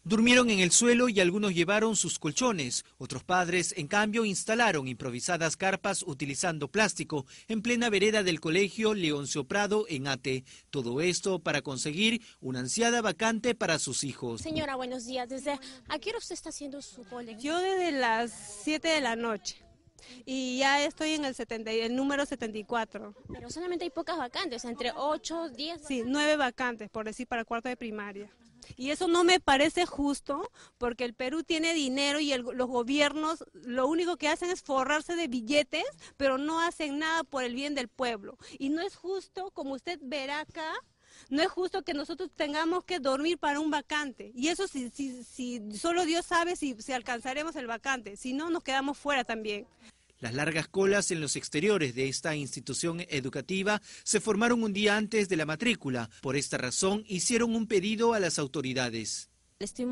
Durmieron en el suelo y algunos llevaron sus colchones. Otros padres, en cambio, instalaron improvisadas carpas utilizando plástico en plena vereda del colegio Leoncio Prado en Ate. Todo esto para conseguir una ansiada vacante para sus hijos. Señora, buenos días. ¿A qué hora usted está haciendo su colegio? Yo desde las 7 de la noche. Y ya estoy en el número 74. Pero solamente hay pocas vacantes, entre 8, 10. Sí, 9 vacantes, por decir, para cuarto de primaria. Y eso no me parece justo, porque el Perú tiene dinero y los gobiernos lo único que hacen es forrarse de billetes, pero no hacen nada por el bien del pueblo. Y no es justo, como usted verá acá, no es justo que nosotros tengamos que dormir para un vacante. Y eso si solo Dios sabe si alcanzaremos el vacante, si no nos quedamos fuera también. Las largas colas en los exteriores de esta institución educativa se formaron un día antes de la matrícula. Por esta razón, hicieron un pedido a las autoridades. Estoy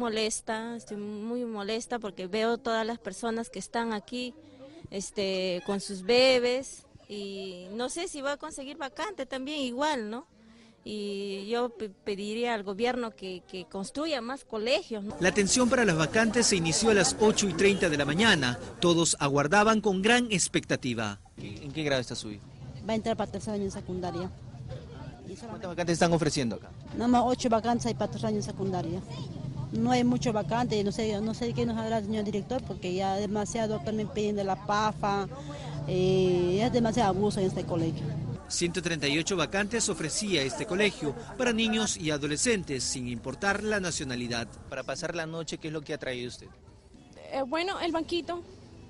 muy molesta porque veo todas las personas que están aquí con sus bebés y no sé si voy a conseguir vacante también igual, ¿no? Y yo pediría al gobierno que construya más colegios, ¿no? La atención para las vacantes se inició a las 8:30 de la mañana. Todos aguardaban con gran expectativa. ¿En qué grado está su hijo? Va a entrar para tercer año en secundaria. ¿Cuántas vacantes están ofreciendo acá? Nada más 8 vacantes hay para tercer año en secundaria. No hay mucho vacante, no sé qué nos hará el señor director, porque ya demasiado también pidiendo la PAFA, es demasiado abuso en este colegio. 138 vacantes ofrecía este colegio para niños y adolescentes, sin importar la nacionalidad. Para pasar la noche, ¿qué es lo que ha traído usted? Bueno, el banquito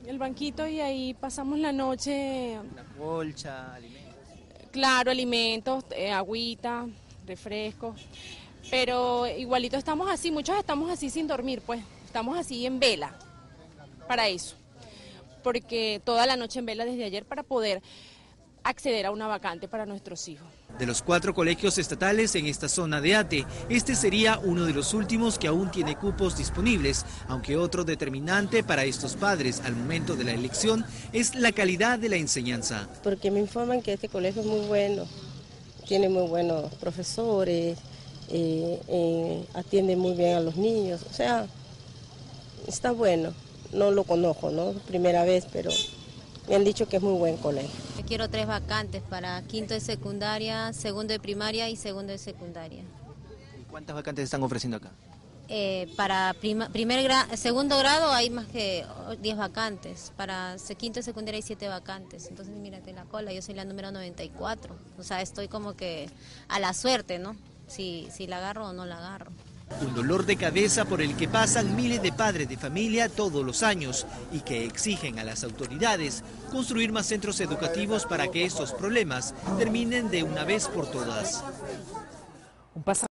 y ahí pasamos la noche. Una colcha, alimentos. Claro, alimentos, agüita, refrescos, pero igualito estamos así, muchos estamos así sin dormir, pues, estamos así en vela, para eso, porque toda la noche en vela desde ayer para poder acceder a una vacante para nuestros hijos. De los 4 colegios estatales en esta zona de Ate, este sería uno de los últimos que aún tiene cupos disponibles, aunque otro determinante para estos padres al momento de la elección es la calidad de la enseñanza. Porque me informan que este colegio es muy bueno, tiene muy buenos profesores, atiende muy bien a los niños, o sea, está bueno. No lo conozco, ¿no? Primera vez, pero me han dicho que es muy buen colegio. Yo quiero 3 vacantes para quinto de secundaria, segundo de primaria y segundo de secundaria. ¿Y cuántas vacantes están ofreciendo acá? Para segundo grado hay más que 10 vacantes, para quinto de secundaria hay 7 vacantes, entonces mírate la cola, yo soy la número 94, o sea, estoy como que a la suerte, ¿no? Si la agarro o no la agarro. Un dolor de cabeza por el que pasan miles de padres de familia todos los años y que exigen a las autoridades construir más centros educativos para que estos problemas terminen de una vez por todas.